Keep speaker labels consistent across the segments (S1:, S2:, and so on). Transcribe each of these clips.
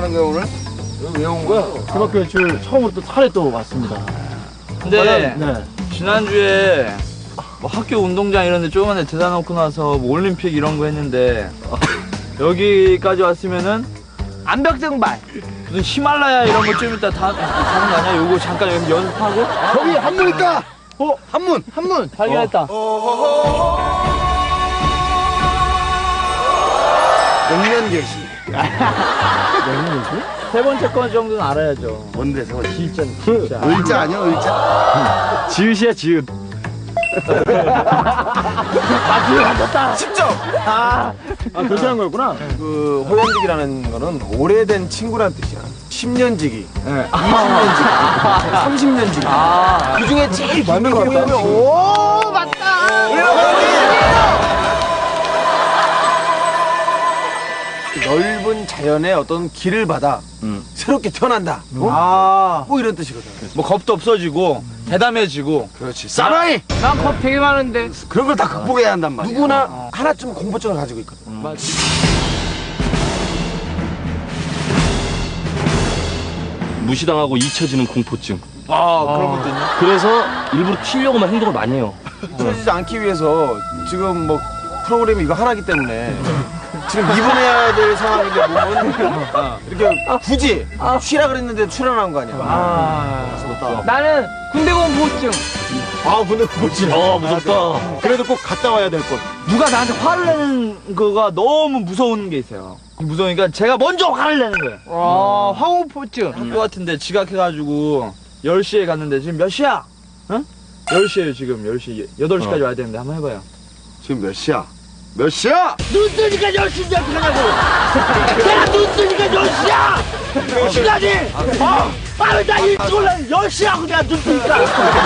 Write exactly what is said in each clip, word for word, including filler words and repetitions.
S1: 하는 거야 오늘? 왜 온 거야?
S2: 중학교 연출 처음으로 또 산에 또 왔습니다.
S3: 근데
S2: 네.
S3: 지난주에 뭐 학교 운동장 이런 데 조그만데 대다 놓고 나서 뭐 올림픽 이런 거 했는데 여기까지 왔으면은
S4: 암벽 등반.
S3: 무슨 히말라야 이런 거 좀 이따 다 가는 거 아니야? 요거 잠깐 여기서 연습하고?
S1: 저기 한문 있다!
S2: 어?
S1: 한문!
S2: 한문!
S3: 발견했다.
S1: 냉면 계시.
S2: 냉면 계시?
S3: 세 번째 건 정도는 알아야죠.
S1: 뭔데 세 번째?
S3: 진짜, 진짜.
S1: 의자 아니야 의자?
S2: 지읒이야 지읒.
S4: 아, 지금 안 됐다.
S1: 십 점!
S2: 아, 아 그렇게 한 거였구나.
S5: 그 호연직이라는 거는 오래된 친구란 뜻이야. 십 년지기,
S3: 네.
S5: 이십 년지기, 삼십 년지기.
S3: 아.
S5: 그 중에 제일 맞는 거 같다.
S4: 오, 맞다.
S5: 넓은 자연의 어떤 길을 받아
S3: 음.
S5: 새롭게 태어난다. 어?
S4: 아.
S5: 뭐 이런 뜻이거든.
S3: 뭐 겁도 없어지고 대담해지고.
S5: 그렇지. 사나이!
S4: 난 겁 되게 많은데.
S1: 그런 걸 다 극복해야 한단 말이야.
S5: 누구나 하나쯤 공포증을 가지고 있거든.
S3: 음.
S6: 무시당하고 잊혀지는 공포증.
S3: 아, 그런 것도 있네.
S6: 그래서 일부러 튀려고만 행동을 많이 해요.
S5: 쓰러지지 않기 위해서 지금 뭐 프로그램이 이거 하나기 때문에 지금 입원해야 될 상황인데 몸은 어, 이렇게 굳이 쉬라 그랬는데 출연한 거 아니야.
S4: 아. 나는 군대 공포증.
S2: 아 근데 그거지.
S6: 어, 무섭다.
S2: 그래도 꼭 갔다 와야 될 것.
S3: 누가 나한테 화를 내는 거가 너무 무서운 게 있어요. 무서우니까 제가 먼저 화를 내는 거예요.
S4: 아, 화공포증.
S3: 학교 같은데 지각해가지고 열 시에 갔는데 지금 몇 시야? 응? 열 시에요 지금 열 시. 여덟 시까지 와야 되는데 한번 해봐요.
S1: 지금 몇 시야? 몇 시야?
S4: 눈 뜨니까 열 시인지 어떻게 하냐고. 내가 눈 뜨니까 열 시야. 시간이. 아, 아, 나 일찍 올라 열 시라고 내가 눈 뜨니까.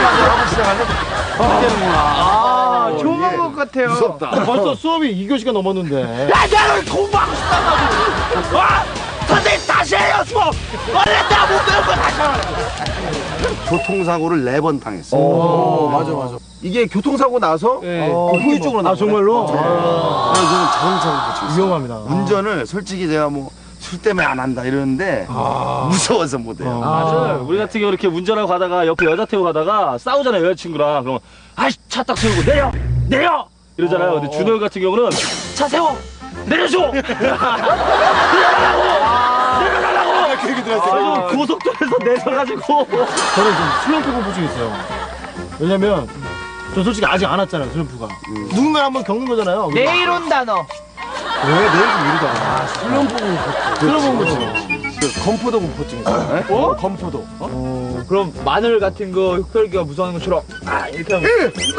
S4: 아, 좋은 것 같아요.
S1: 무섭다.
S2: 벌써 수업이 이 교시가 넘었는데.
S4: 야, 내가 공부하고 싶다고. 와, 선생님 다시 해요 수업. 원래 내가 못 배운 거 다시 하라고.
S1: 교통사고를 네 번 당했어.
S5: 오, 맞아 맞아. 이게 교통사고 나서
S4: 네.
S5: 그 후유증으로 나와.
S2: 아 정말로? 아,
S1: 그래서 저는 자동차를 고치고 있어요.
S2: 위험합니다.
S1: 운전을 솔직히 제가 뭐 술 때문에 안 한다 이러는데 무서워서 못해요.
S6: 맞아요. 우리 같은 경우 이렇게 운전하고 가다가 옆에 여자 태우고 가다가 싸우잖아요, 여자친구랑. 그러면 아이, 차 딱 세우고 내려! 내려! 이러잖아요. 근데 준호 형 같은 경우는 차 세워! 내려줘! 내려달라고! 내려달라고!
S2: 그 얘기 들었어요.
S6: 아, 고속도로에서 내려가지고.
S2: 저는 좀 슬럼프 공포증이 있어요. 왜냐면 저 솔직히 아직 안 왔잖아요, 슬럼프가.
S1: 음.
S2: 누군가 한번 겪는 거잖아요.
S4: 내일 온다 너.
S2: 왜 내일 좀 이르다.
S5: 아, 슬럼프 공포증.
S2: 슬럼프 공포증.
S5: 그 검포도 공포증 있어요. 어? 검포도. 어?
S3: 어, 그럼 마늘 같은 거 흡혈귀가 무서운 것처럼 아 이렇게 하면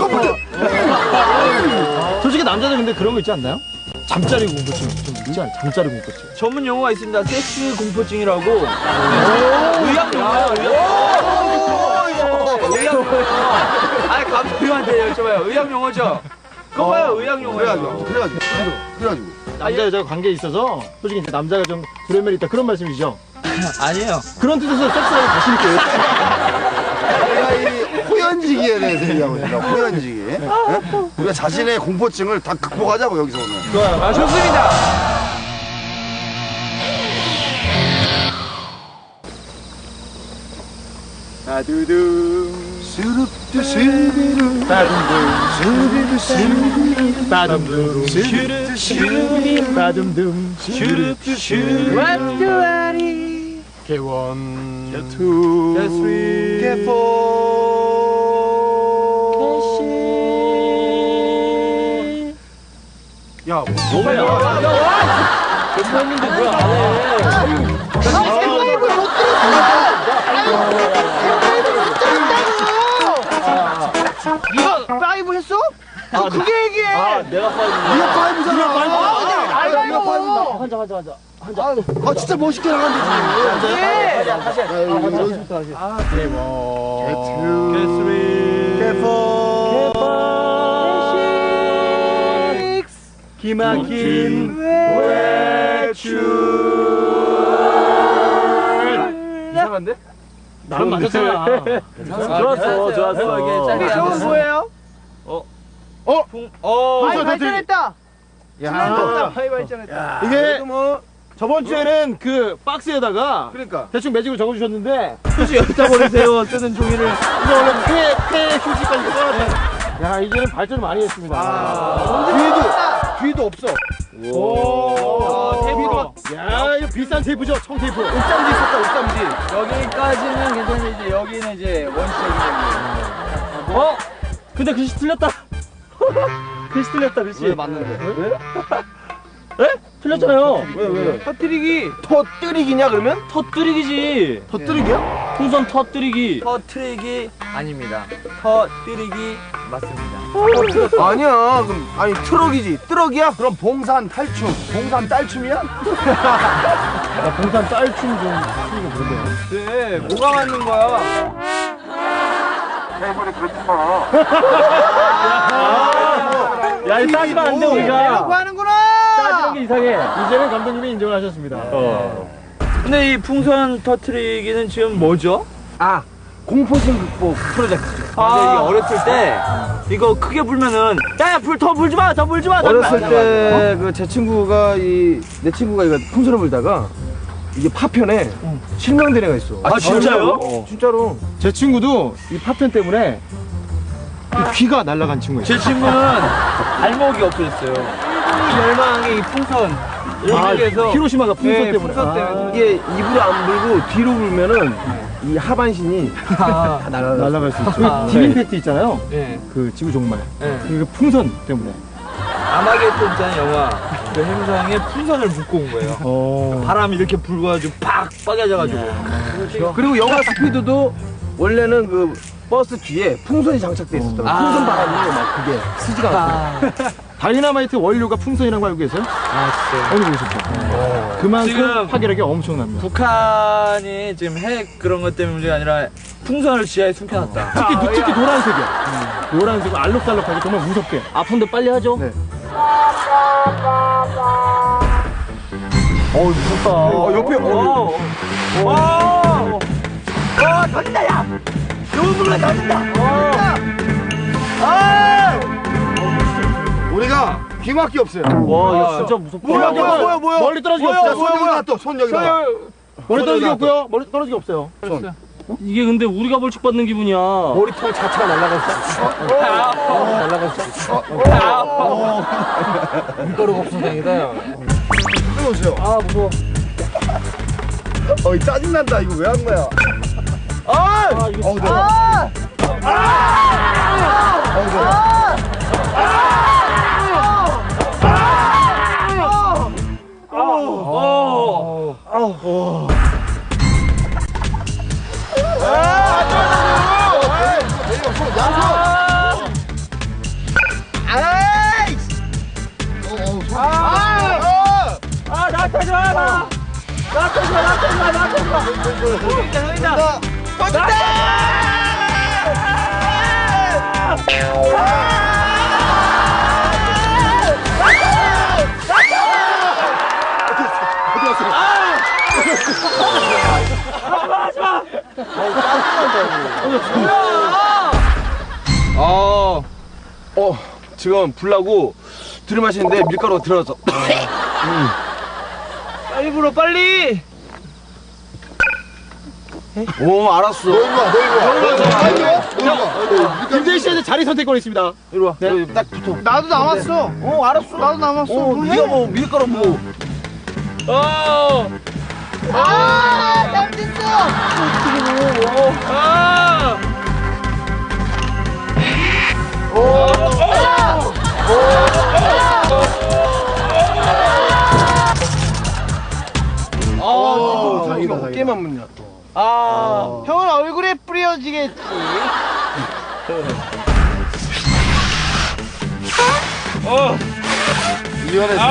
S2: 솔직히 남자들 근데 그런 거 있지 않나요? 잠자리 공포증 좀 있지 않아요? 잠자리 공포증.
S3: 전문 용어가 있습니다. 섹스 공포증이라고. 의학 용어예요. 의학 용어. 아니 감독님한테 여쭤봐요. 의학 용어죠. 그거 봐요. 의학 용어예요.
S1: 그래가지고 그래가지고 그래가지고
S2: 남자 여자 관계에 있어서 솔직히 이제 남자가 좀 불행면이 있다 그런 말씀이시죠?
S3: 아니에요.
S2: 그런 뜻에서 섹스하고 가실 거예요.
S1: 내가 이 호연지기에 대해서 얘기하고 있다. 호연지기. 예? 우리가 자신의 공포증을 다 극복하자고 여기서 오늘.
S4: 아, 좋습니다.
S5: 아두둥.
S1: 스룹드 스비루
S2: 바둠둠 스비루 바둠둠 슈르 슈르 바둠둠 슈르 슈르
S4: 완두아리.
S5: 개원.
S1: 개투
S5: 개쓰리.
S1: 개포
S5: 야,
S6: 뭐야?
S3: 했는데 뭐야 안 해.
S4: 이거 파이브 했어? 아, 그게 얘기해.
S6: 아, 내가 파이브.
S1: 이거 파이브잖아.
S4: 아,
S1: 이거 파이브다.
S6: 한자, 한자, 한자.
S1: 아 진짜 멋있게 나간다.
S4: 예.
S1: 다시.
S4: 아,
S1: 개투
S3: 개쓰리.
S1: 개포
S2: 기막힌
S1: 외출.
S5: 이상한데?
S2: 나름 맞았잖아.
S6: 좋았어, 좋았어.
S4: 이게 저건 뭐예요?
S3: 어?
S4: 바이
S2: 어,
S4: 발전했다.
S5: 야,
S4: 바이 발전했다.
S2: 이게
S5: 그래도 뭐
S2: 저번 주에는 그 박스에다가
S5: 그러니까.
S2: 대충 매직을 적어주셨는데
S3: 휴지 여기다 버리세요. 쓰는 종이를.
S2: 이제 원래 폐, 폐 휴지까지 써놨다. 야, 이제는 발전을 많이 했습니다.
S5: 아, 뒤에도, 뒤에도 없어.
S2: 오, 테이프도. 야, 이거 비싼 테이프죠? 청테이프.
S5: 옥잠지 있었다, 옥잠지.
S3: 여기까지는 괜찮은데 이제 여기는 이제 원시적인
S6: 어? 근데 글씨 틀렸다. 글씨 틀렸다, 글씨.
S1: 왜 맞는데?
S6: 에? 틀렸잖아요.
S5: 왜, 왜?
S3: 터뜨리기.
S5: 터뜨리기냐, 그러면?
S6: 터뜨리기지.
S5: 터뜨리기야?
S6: 풍선 터뜨리기.
S3: 터뜨리기 아닙니다. 터뜨리기 맞습니다.
S5: 아니야. 그럼, 아니, 트럭이지. 트럭이야?
S1: 그럼 봉산 탈춤, 봉산 딸춤이야?
S2: 야, 봉산 딸춤 좀 추는 거 그런데요.
S3: 네, 뭐가 맞는 거야?
S6: 야, 이 따지면 안 돼, 우리가.
S3: 하는구나.
S6: 따지는 게 이상해.
S2: 이제는 감독님이 인정을 하셨습니다.
S6: 어.
S3: 근데 이 풍선 터뜨리기는 지금 뭐죠?
S5: 아, 공포심 극복 프로젝트죠.
S3: 아, 이게 어렸을 때 이거 크게 불면은 야야 불 더 불지 마, 더 불지 마. 더
S5: 어렸을
S3: 불지 마.
S5: 때 그 제 친구가 이 내 친구가 이거 풍선을 불다가 이게 파편에 실명된 애가 있어.
S3: 아, 진짜요?
S5: 어, 진짜로.
S2: 제 친구도 이 파편 때문에 이 귀가 날아간 친구예요.
S3: 제 친구는 발목이 없어졌어요. 열망의 이 풍선
S2: 아,
S3: 여기에서
S2: 히로시마가 풍선
S3: 네,
S2: 때문에.
S3: 풍선
S2: 아.
S3: 때문에.
S5: 이게 입으로 안 불고 뒤로 불면은 이 하반신이
S3: 아,
S5: 날아가.
S2: 날아갈 수 있죠.
S3: 아,
S2: 디민 패티 있잖아요.
S3: 네.
S2: 그 지구 종말.
S3: 네.
S2: 그 풍선 때문에.
S3: 아마겟돈 있잖아요 영화. 그 행성에 풍선을 묶고 온 거예요.
S2: 어.
S3: 바람이 이렇게 불고가지고 팍 빠개져가지고.
S5: 그리고 영화 스피드도 원래는 그 버스 뒤에 풍선이 장착돼 있었던
S3: 아.
S5: 풍선 바람으로 막 그게 스지가 않고.
S2: 다이나마이트 원료가 풍선이라는 거 알고 계세요?
S3: 아 진짜.
S2: 어느 보셨죠? 그만큼
S3: 지금-
S2: 파괴력이 엄청납니다.
S3: 북한이 지금 핵 그런 것 때문에 문제가 아니라 풍선을 지하에 숨겨놨다.
S2: 특히 특히 노란색이야. 노란색 알록달록하게 정말 무섭게.
S6: 아픈데 빨리 하죠.
S2: 네.
S6: 어우, 무섭다.
S5: 어, 옆에 어,
S3: 와! 와, 터진다, 야! 요물로 터진다!
S1: 우리가 귀막기 없어요.
S6: 와, 이거 진짜 무섭다.
S2: 뭐야, 뭐야, 뭐야, 뭐야. 멀리 떨어지기
S1: 자,
S2: 없어요.
S1: 손 여기다 또, 손 여기다.
S2: 멀리 떨어지기 없고요. 멀리 떨어지기 없어요.
S6: 이게 근데 우리가 벌칙받는 기분이야.
S2: 머리털 자체가 날아갔어. 날아갔어.
S5: 물가루가 없어서 다행이다.
S1: 끊어오세요.
S6: 아, 무서워.
S1: 어이, 짜증난다. 이거 왜 한 거야?
S6: 아, 이거
S1: 어우, 내가. 어우, 내가.
S3: 아, 나한테 하지 마! 나한테 하지 마, 나한테 하지 마, 나한테 하지 마! 형이다, 형이다! 터진다!
S5: 어, 어, 지금 불나고 들이마시는데 밀가루가 들어서.
S3: 빨리 불어, 빨리!
S5: 오, 알았어.
S1: 너 일로 와, 너 일로 와. 너 일로 와. 일로 와.
S2: 김재희 씨한테 자리 선택권이 있습니다.
S5: 이리 와. 여기 딱 붙어.
S4: 나도 남았어.
S5: 어, 알았어.
S4: 나도 남았어.
S5: 어,
S4: 뭐 해?
S5: 네가 뭐 밀가루 뭐.
S3: 어!
S4: 아, 잘됐어.
S3: 아!
S5: 아,
S1: 다행이다,
S5: 이거
S1: 다행이다.
S5: 어깨만 묻냐.
S3: 아!
S4: 형은 얼굴에 뿌려지겠지.
S1: 이혼했어.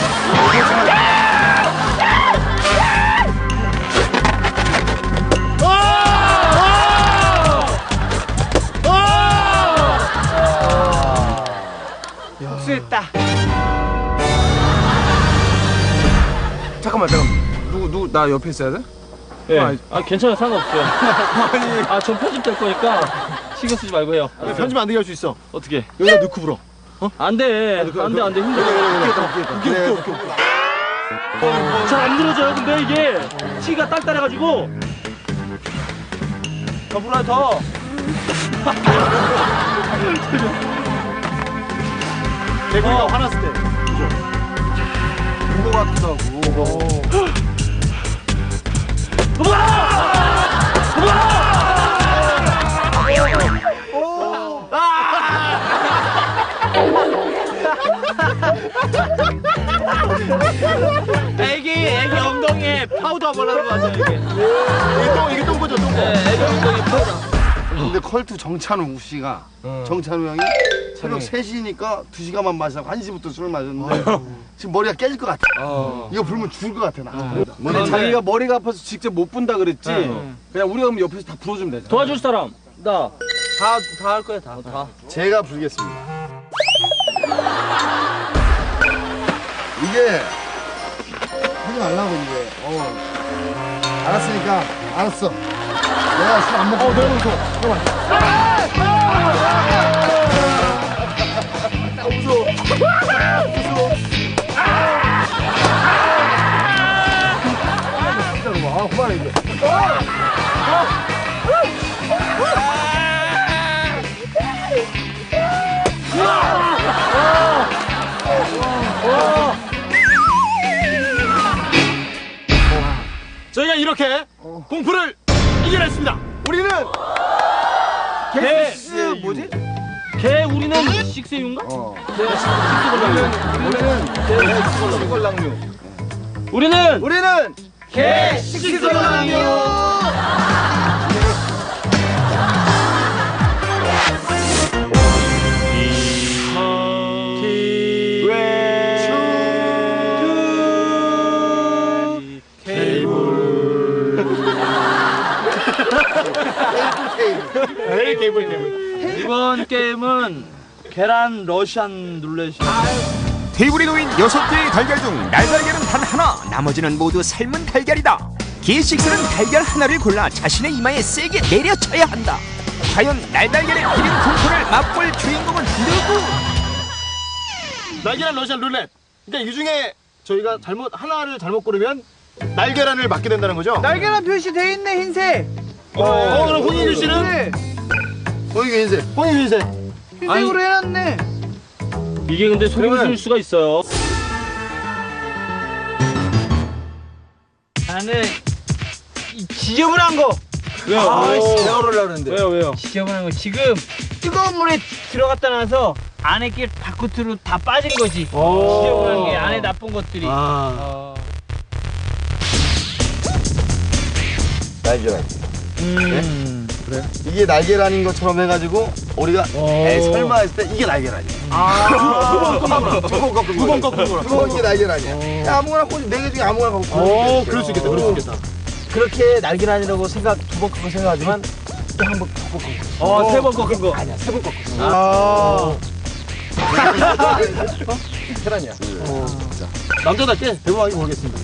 S3: 복수했다.
S5: 잠깐만, 잠깐만. 누구, 누구, 나 옆에 있어야 돼?
S6: 예. 아, 괜찮아요. 상관없어요. 아, 전 편집될 거니까 신경 쓰지 말고 해요.
S2: 편집 안 되게 할 수 있어.
S6: 어떻게?
S2: 여기다 넣고 불어.
S6: 안 돼. 안 돼, 안 돼. 힘들어.
S1: 웃겨, 웃겨, 웃겨.
S6: 잘 안 늘어져요. 근데 이게 치가 딸딸해가지고.
S3: 더 불어요, 더.
S2: 개구리가 화났을 때.
S1: 그거 같기도 하고.
S3: 애기, 애기 엉덩이에 파우더 발라는 거 같아요, 이게.
S2: 이게 똥, 이게 똥꼬죠, 똥꼬.
S3: 네, 애기 엉덩이 파우더.
S1: 근데 컬투 정찬우 씨가 정찬우 형이 새벽 세 시니까 두 시간만 마시고 한 시부터 술을 마셨는데 지금 머리가 깨질 것 같아. 이거 불면 죽을 것 같아 나.
S5: 근데 자기가 머리가 아파서 직접 못 분다 그랬지. 그냥 우리가 그럼 옆에서 다 불어주면 되잖아.
S6: 도와줄 사람.
S3: 나. 다, 다 할 거야, 다. 다.
S1: 제가 불겠습니다. 이게 하지 말라고 이제. 어. 알았으니까 알았어. 내가 술 안 먹고. 어, 내가 먹어. 잠깐만. 무서워. 무서워. 진짜로 아, 그만해 이제.
S2: 저희가 이렇게 공포를 이겨냈습니다. 우리는
S6: 개,
S5: 그 뭐지?
S6: 개 우리는 식세유인가?
S1: 어.
S5: 식걸랑류.
S6: 우리는
S5: 우리는
S6: 개 식세유.
S2: 에이, 개구리 개구리.
S3: 이번 게임은 계란 러시안 룰렛이에요.
S7: 테이블에 놓인 여섯 개의 달걀 중 날달걀은 단 하나, 나머지는 모두 삶은 달걀이다. 게식스는 달걀 하나를 골라 자신의 이마에 세게 내려쳐야 한다. 과연 날달걀의 기린 공포를 맛볼 주인공은 누구?
S2: 날계란 러시안 룰렛. 그러니까 이 중에 저희가 잘못 하나를 잘못 고르면 날계란을 맞게 된다는 거죠?
S3: 날계란 표시돼 있네, 흰색.
S2: 어, 어 그럼 홍인규 씨는
S1: 거기 인생.
S2: 홍인규 인생.
S3: 흰색으로 해놨네.
S6: 이게 근데 속임을 쓸 수가 있어요.
S3: 나는 이 지저분한 거.
S6: 왜요?
S5: 아,
S6: 왜요?
S5: 내가 그러려고 그랬는데.
S6: 왜요? 왜요?
S3: 지저분한 거. 지금 뜨거운 물에 들어갔다 나서 안에 게 바깥으로 다 빠진 거지. 지저분한 게 안에 나쁜 것들이.
S2: 아.
S3: 어.
S1: 날계란.
S3: 음.
S1: 이게 날계란인 것처럼 해가지고 우리가 에이, 설마 했을 때 이게 날계란이야.
S3: 아.
S1: 두번 꺾은
S2: 두 번 꺾은 거라.
S1: 두번 이게 날계란이야. 야, 아무거나 꽂지. 네개 중에 아무거나 꽂고.
S2: 어, 그럴 수 있겠다. 그럴 수 있겠다.
S5: 그렇게 날개란이라고 생각 두 번 꺾고 생각하지만 또 한 번 더 꺾고.
S3: 어, 세 번 꺾은 거.
S5: 아니야, 세 번 꺾고.
S2: 아.
S5: 계란이야.
S2: 남자답게 배우하기 모르겠습니다.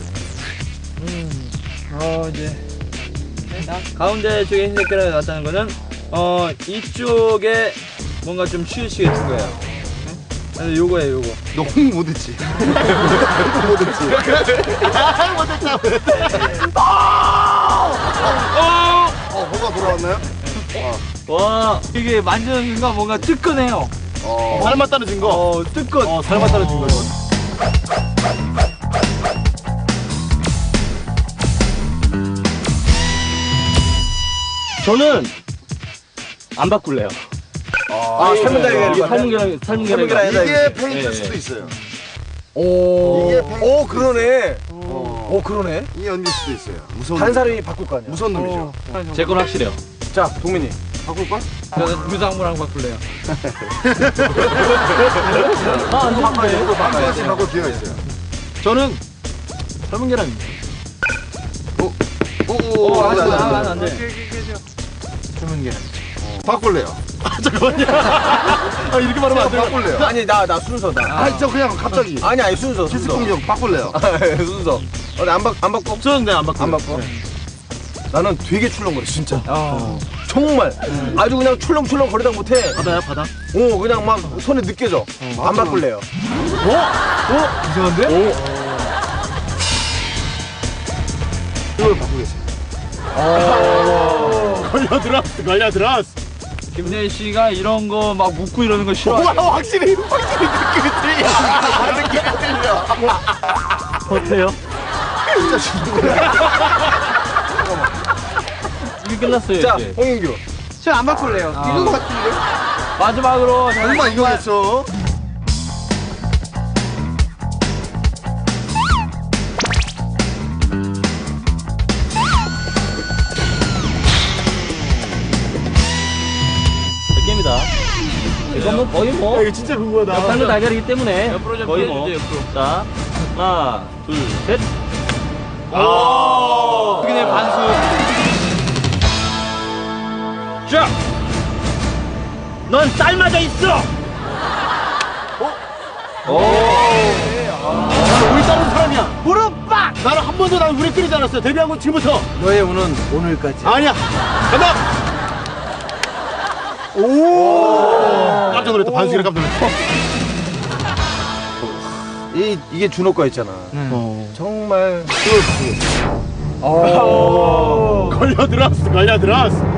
S3: 어, 이제. 가운데 쪽에 흰색 계란이 나왔다는 거는, 어, 이쪽에 뭔가 좀 치우치게 든 거예요. 네? 요거예요, 요거.
S1: 너 홍 못했지. 못했지.
S2: 못했다.
S1: 어, 뭐가 돌아왔나요?
S3: 와, 이게 만지는 순간 뭔가 뜨끈해요.
S1: 어.
S2: 닮았다는 증거.
S3: 어, 뜨끈.
S2: 어, 닮았다는 증거.
S6: 저는 안 바꿀래요.
S5: 아, 삶은 달걀.
S6: 이게 삶은 계란, 삶은 계란.
S5: 계란.
S1: 이게 페인트일
S6: 예,
S1: 수도
S6: 예.
S1: 있어요.
S5: 오.
S1: 이게 페인트.
S5: 오, 그러네.
S1: 어.
S5: 오, 그러네.
S1: 이게 연기일 수도 있어요. 무서운.
S5: 다른
S1: 놈.
S5: 사람이 바꿀 거 아니야.
S1: 무서운 놈이죠.
S6: 제 건 확실해요.
S5: 자, 동민이.
S1: 바꿀걸?
S3: 저는 유상무랑 바꿀래요.
S6: 아, 안 되는데.
S1: 한 번씩 바꿀 기회가 있어요.
S2: 저는 삶은 계란입니다.
S1: 오오.
S3: 어, 안 돼,
S1: 안 돼, 안 돼.
S3: 안 돼, 안 돼.
S5: 삶은 계란.
S1: 바꿀래요.
S2: 잠깐만요. 아, 이렇게 말하면 안 돼요.
S1: 바꿀래요.
S5: 아니, 나, 나 순서다.
S1: 아니 저 그냥 갑자기.
S5: 아니, 아니, 순서, 순서.
S1: 키스공격 바꿀래요.
S5: 순서. 어, 나안 바, 안 바꿔?
S2: 저는 그냥 안 바꿔요.
S5: 안 바꿔? 나는 되게 출렁거려, 진짜. 정말. 아주 그냥 출렁출렁 거리다 못해.
S2: 바다야, 바다.
S5: 오, 그냥 막 손에 느껴져. 안 바꿀래요.
S2: 어? 어? 이상한데?
S5: 이걸 바꾸겠습니다.
S2: 걸려들었어, 걸려들었어.
S3: 김대희 씨가 이런 거 막 묻고 이러는 거 싫어해요.
S2: 와, 확실히, 확실히 느낌이 틀려. 느낌이 틀려.
S6: 어때요? 이게 끝났어요.
S5: 자,
S6: 이제.
S5: 홍인규.
S4: 저안 바꿀래요. 이거 같은데?
S3: 마지막으로 저는
S1: 정말 이거겠어.
S6: 몇 개입니다. 이건 뭐 거의 뭐
S2: 야, 이거 진짜 궁금하다.
S6: 삶의 달걀이기 때문에
S3: 옆으로 좀
S6: 거의 뭐.
S3: 피해주세요, 옆으로.
S6: 자, 하나, 둘, 셋.
S3: 그냥 반수.
S6: 자, 넌 삶아져 있어.
S2: 나는 우리 따른 사람이야. 무릎 빡! 나는 한 번도 난 우리 끓이지 않았어. 데뷔한 건 지금부터.
S5: 너의 운은 오늘까지.
S2: 아니야. 간다! 오! 깜짝 놀랐다. 반숙이라 깜짝 놀랐다.
S5: 이, 이게 준호 거였잖아. 정말. 이걸 바꾸겠습니다.
S2: 걸려들었어, 걸려들었어.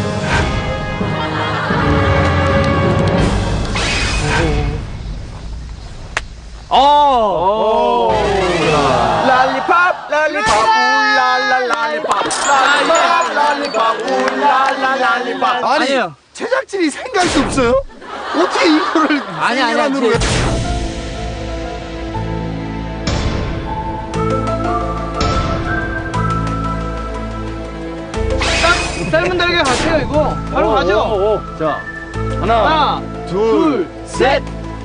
S5: 어. 랄리팝, 랄리팝, 울랄라, 랄리팝. 랄리팝, 랄리팝, 울랄라, 랄리팝.
S1: 아니,
S3: 아니에요.
S1: 제작진이 생각이 없어요? 어떻게 이거를
S3: 아니, 아니, 아니.
S1: 생계란으로
S4: 삶은 달걀 같아요, 이거. 바로 가죠.
S2: 자,
S4: 하나,
S2: 둘,
S4: 셋.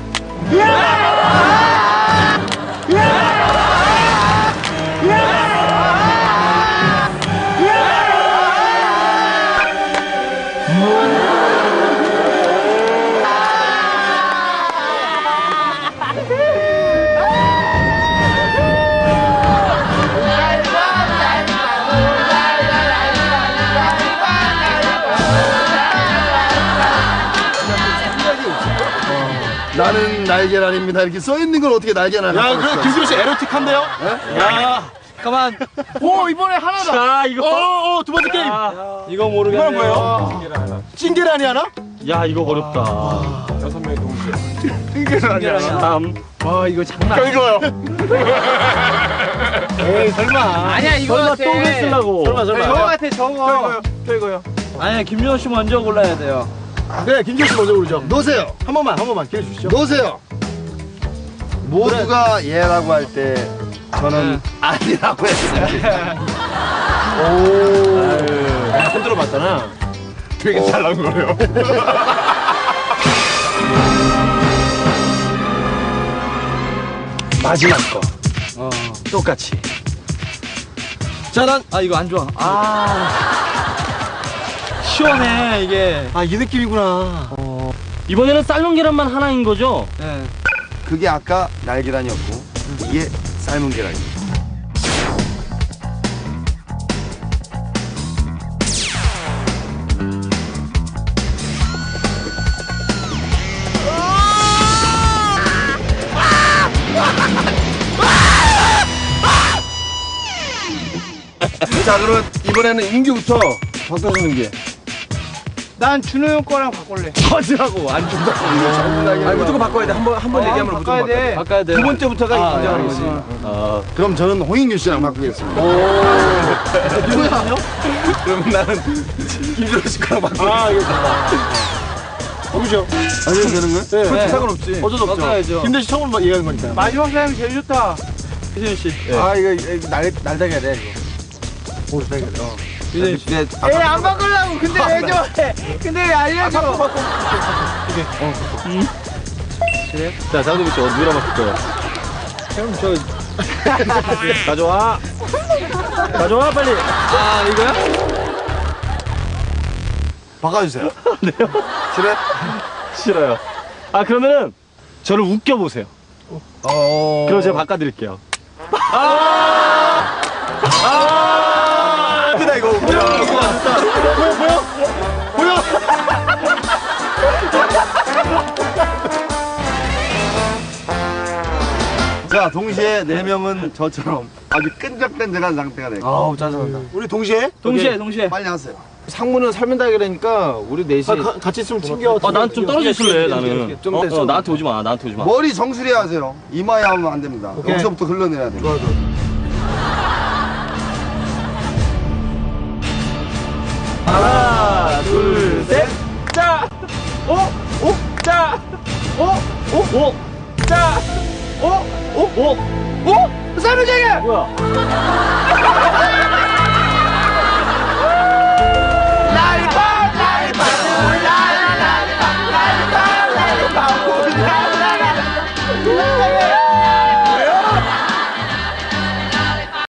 S1: 나는 날계란입니다. 이렇게 써 있는 걸 어떻게 날계란을
S2: 야,
S1: 할
S2: 그
S1: 수가
S2: 김수로 씨 에로틱한데요?
S6: 야,
S3: 잠깐만.
S2: 오, 이번에 하나다.
S6: 자, 이거.
S2: 어, 어, 두 번째 게임.
S3: 이거 모르겠네요.
S2: 이건 뭐예요? 찐계란이 하나?
S6: 야, 이거 어렵다.
S5: 여섯 명의 동시에.
S3: 찐계란이야.
S6: 다음.
S4: 와, 이거 장난
S2: 저 이거요.
S6: 에이, 설마.
S4: 아니야, 이거
S6: 설마
S4: 같아.
S6: 또 그랬으려고.
S2: 설마, 설마.
S4: 저거 같아, 저거.
S5: 저 이거요.
S3: 아니야, 김준호 씨 먼저 골라야 돼요.
S2: 네, 김기현 씨 먼저 고르죠.
S1: 놓으세요.
S2: 한 번만, 한 번만 기회 주시죠.
S1: 놓으세요. 모두가 예라고 할 때 저는 아니라고 했어요.
S2: 손 들어봤잖아.
S1: 되게 잘 나온 거예요.
S2: 마지막 거. 똑같이. 자, 난.
S3: 아, 이거 안 좋아. 아. 시원해, 이게.
S2: 아, 이 느낌이구나.
S6: 이번에는 삶은 계란만 하나인 거죠?
S3: 네.
S1: 그게 아까 날계란이었고 이게 삶은 계란입니다.
S5: 자, 그러면 이번에는 인규부터 바꿔주는 게.
S4: 난 준호 형 거랑 바꿀래.
S2: 터지라고, 안 준다고.
S5: 아니, 무조건 바꿔야 돼. 한 번, 한 번 얘기하면 무조건 바꿔야 돼.
S3: 바꿔야 돼.
S5: 두 번째부터가
S3: 아,
S5: 인정하는
S3: 아,
S5: 거지.
S3: 아.
S1: 그럼 저는 홍인규 씨랑 바꾸겠습니다.
S2: 누구야?
S5: 그러면 나는 김준호 씨 거랑 바꿔.
S2: 아, 이거 좋다. 누구죠?
S1: 아니면 되는 거예요?
S2: 네.
S5: 그렇지, 상관없지.
S2: 어쩔 수 없죠.
S3: 바꿔야죠.
S2: 김대 씨 처음으로 얘기하는 거니까.
S4: 마지막 사람이 제일 좋다.
S3: 유진 씨.
S5: 아, 이거, 이거 날, 날다겨야 돼, 이거. 오늘 달겨야 돼. 어.
S3: 유진 씨.
S5: 네,
S4: 에이, 안 바꾸려고. 근데 왜 좋아해? 근데 왜 알려줘?
S6: 자, 장동민 씨, 어디 누구랑 바꿀 거예요?
S3: 형, 저.
S6: 가져와. 가져와, 빨리.
S3: 아, 이거야?
S1: 바꿔주세요.
S6: 싫어요? 싫어요. 아, 그러면은 저를 웃겨보세요.
S5: 어.
S6: 그럼 제가 바꿔드릴게요.
S5: 크다, 이거.
S2: 보여, 보여? 보여?
S1: 자, 동시에 네 명은 저처럼 아주 끈적끈적한 상태가 돼.
S5: 아우 짜증난다.
S2: 우리 동시에?
S3: 동시에 동시에.
S1: 빨리 하세요.
S5: 상무는 삶은 달걀이니까 우리 넷이
S2: 아, 가, 같이 있으면 튕겨.
S6: 아, 난 좀 떨어져 있을래, 나는.
S5: 좀
S6: 어,
S5: 됐어.
S6: 어, 나한테 오지 마, 나한테 오지 마.
S1: 머리 정수리 하세요. 이마에 하면 안 됩니다.
S2: 오케이.
S1: 여기서부터 흘러내야 돼.
S2: 좋아, 좋아.
S6: 하나, 둘, 셋, 짜! 어? 오? 짜! 어? 오? 오? 짜! 어? 오? 오? 오? 삶은 달걀! 뭐야?